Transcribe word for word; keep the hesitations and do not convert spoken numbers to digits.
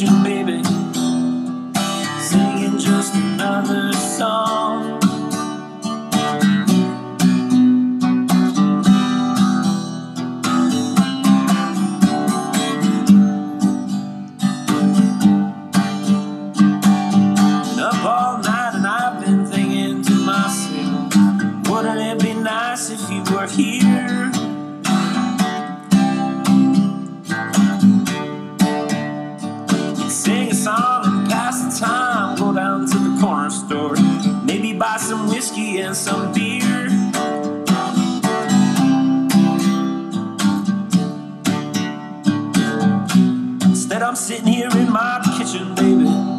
kitchen, baby, singing just another song. Been up all night and I've been thinking to myself, wouldn't it be nice if you were here? Sing a song and pass the time, go down to the corner store, maybe buy some whiskey and some beer. Instead I'm sitting here in my kitchen, baby,